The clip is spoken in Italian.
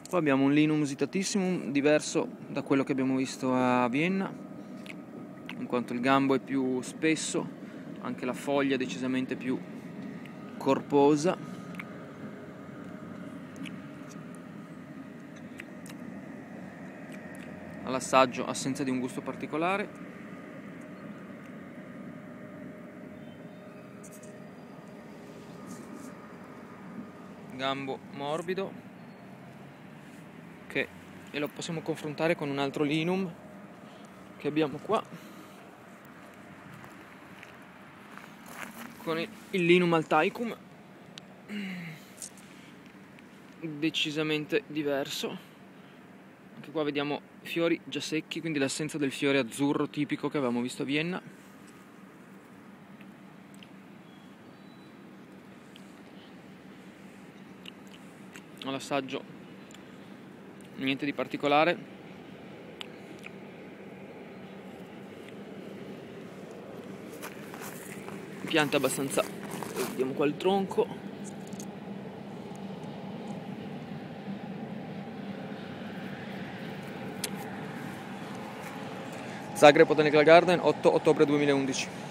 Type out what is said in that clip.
Poi abbiamo un Linum usitatissimum diverso da quello che abbiamo visto a Vienna, in quanto il gambo è più spesso, anche la foglia è decisamente più corposa. All'assaggio assenza di un gusto particolare. Gambo morbido, e lo possiamo confrontare con un altro Linum che abbiamo qua, con il Linum altaicum, decisamente diverso. Anche qua vediamo fiori già secchi, quindi l'assenza del fiore azzurro tipico che avevamo visto a Vienna. All'assaggio niente di particolare. Pianta abbastanza, vediamo qua il tronco. Zagreb Botanical Garden, 8 ottobre 2011.